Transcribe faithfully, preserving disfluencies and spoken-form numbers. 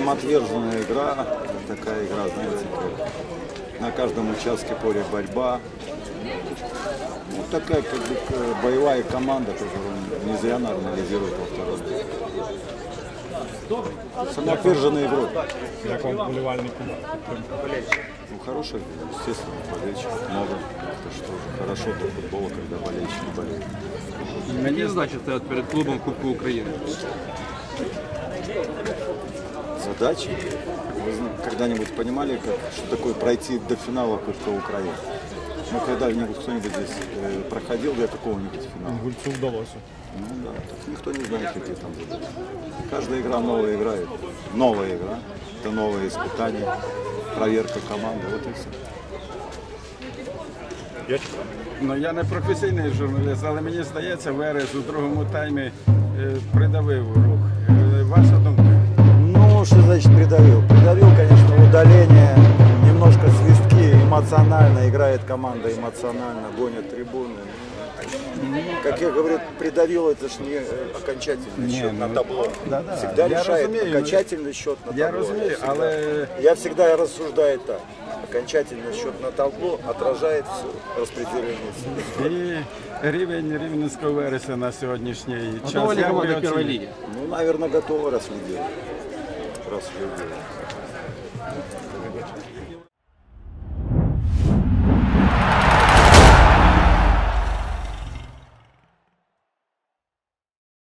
самоотверженная игра, такая игра, знаете, как на каждом участке поля борьба. Ну, такая как бы боевая команда, которую не зря анализирует во втором. Самоотверженная игра. Як вам вболівальники? Ну, хороших, естественно, болельщиков много. Это что же хорошо для футбола, когда болельщики болеют. Какие задачи стоят перед клубом Кубка Украины? Задачи? Вы зна- когда-нибудь понимали, как, что такое пройти до финала Кубка Украины? Ну, когда-нибудь кто-нибудь здесь э, проходил до какого-нибудь финала? Гульцу вдалося. Ну да, так никто не знает, какие там задачи. Каждая игра новая играет. Новая игра. Это новые испытания, проверка команды. Вот и все. Ну, я не професійний журналіст, але мені здається, Верес у другому таймі е, придавив рух. Е, Ваша думка? Ну, что значит придавил? Придавил, конечно, удаление, немножко свистки, эмоционально играет команда, эмоционально гонят трибуны. Ну, как я говорю, придавил, это ж не э, окончательный счет на табло. Да-да, Всегда я решает разумею, окончательный счет на табло. Я розумію, всегда, але я всегда рассуждаю так. Окончательный счет на табло отражает все распределение сил. і рівень рівненського Вереса на сьогоднішній час. Готова ли як ви команда первой оцінюєте? лиги? Ну, наверное, готовы, раз лидирует. Раз лидирует.